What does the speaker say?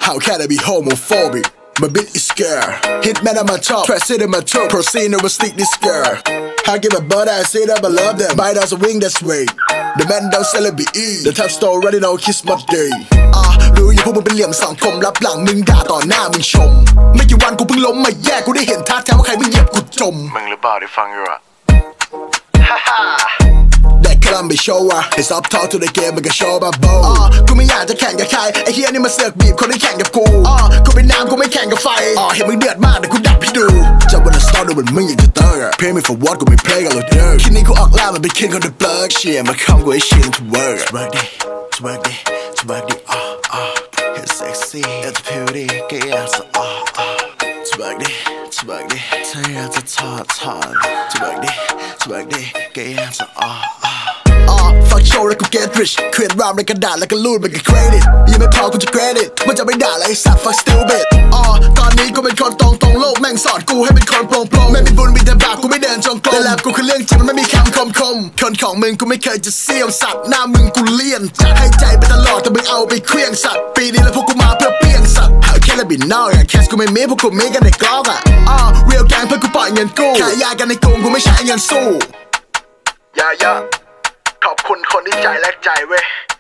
How can I be homophobic? My bitch is scared. Hitman on my top, press it in my toe. Proceed never stick this girl. I give a butt, I say that I love them. Bite as a wing, that's way. The man don't sell it be eat. The top store running on kiss my day. รู้อยู่พวกมึงเป็นเหลี่ยมสังคมรับหลังมึงด่าต่อหน้ามึงชมไม่กี่วันกูเพิ่งล้มมาแย่กูได้เห็นท่าแท้ว่าใครมึงเหยียบกูจมมึงหรือเปล่าได้ฟังอยู่อะThat clown be shower It's up talk to the game มันก็โชว์บาโบกูไม่อยากจะแข่งกับใครไอ้เฮียนี่มาเสือกบีบคนที่แข่งกับกูกูเป็นน้ำกูไม่แข่งกับไฟเห็นมึงเดือดมากแต่กูดับให้ดูจะวันละสตอร์ดูเหมือนมึงอยากจะเติร์ Pay me for what กูไม่ play กับเราเดิร์คิดนี้กูออกล่ามันเป็นคิดคนเดอะ plug เชียร์มาคำกูให้ชิน to work Twerk it Twerk it Twerk it It's sexy It's beauty ก็อยากจะTwerk it Twerk it ถ้าอยากจะถอดTwerk it Twerk it ก็อยากจะFuck show แล้วกู get rich เขียนรามในกระดาษแล้วก็รูดมันก็ credit ยังไม่พอกูจะ credit มันจะไม่ด่าอะไรสัตว์ fuck stupid ตอนนี้กูเป็นคนตรงโลกแม่งสอนกูให้เป็นคนโปร่งไม่มีบุญมีแต่บาปกูไม่เดินจงกรมแต่แลบกูคือเรื่องจริงมันไม่มีคำคมคนของมึงกูไม่เคยจะเสี่ยมสัตว์หน้ามึงกูเลี่ยนจัดให้ใจไปตลอดแต่มึงเอาไปเคลี้ยงสัตว์ปีนี้แล้วพวกกูมาเพื่อเปี้ยงสัตว์แค่ละบินนอกแคสกูไม่มีพวกกูมีกันในกล้องreal gang เพื่อกูปล่อยเงินกู้ขายยากันในกรุงกูไม่ใช้เงินสู้ขอบคุณคนที่ใจแลกใจเว้ย